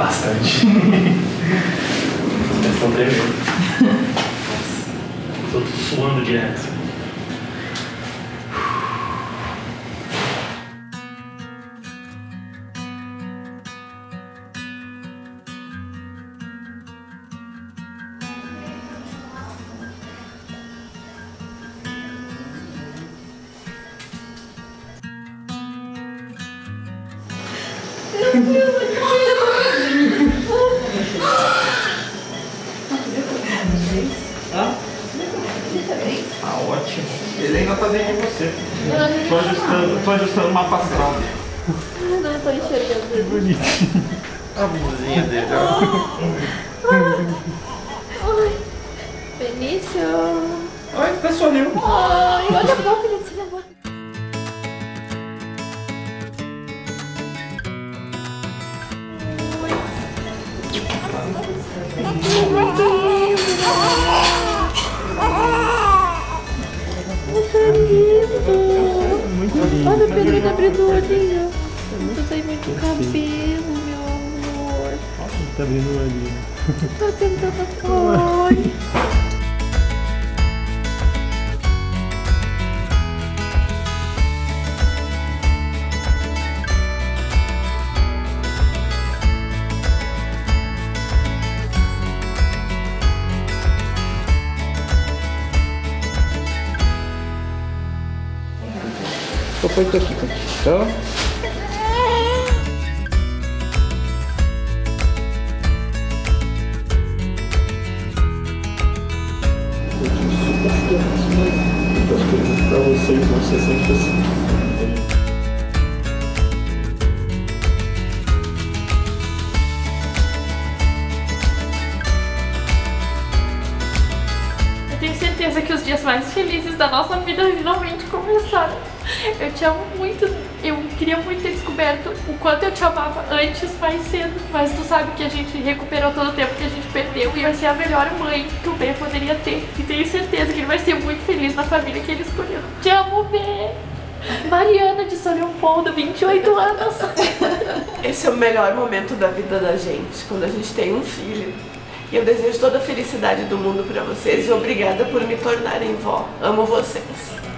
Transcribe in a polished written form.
Bastante. Eles estão tremendo. Nossa, tô suando direto. Ah, ótimo. Ele ainda tá dentro de você. Tô ajustando o mapa astral. Não tô enxergando. Que bonitinho. A mãozinha dele. Ai, Benício. Ai, até sorriu. Ai, olha a boca, Benício, olha a boca. Muito lindo. Olha o Pedro abrindo o olhinho. Tu tem muito cabelo, meu amor. Tá abrindo o olhinho. Tá tentando. Ai. Papai tá aqui, tá? As coisas pra vocês vão ser sempre assim. Eu tenho certeza que os dias mais felizes da nossa vida finalmente começaram. Eu te amo muito. Eu queria muito ter descoberto o quanto eu te amava antes, mais cedo. Mas tu sabe que a gente recuperou todo o tempo que a gente perdeu e vai ser a melhor mãe que o B poderia ter. E tenho certeza que ele vai ser muito feliz na família que ele escolheu. Te amo, B! Mariana de São Leopoldo, 28 anos. Esse é o melhor momento da vida da gente, quando a gente tem um filho. E eu desejo toda a felicidade do mundo pra vocês e obrigada por me tornarem vó. Amo vocês.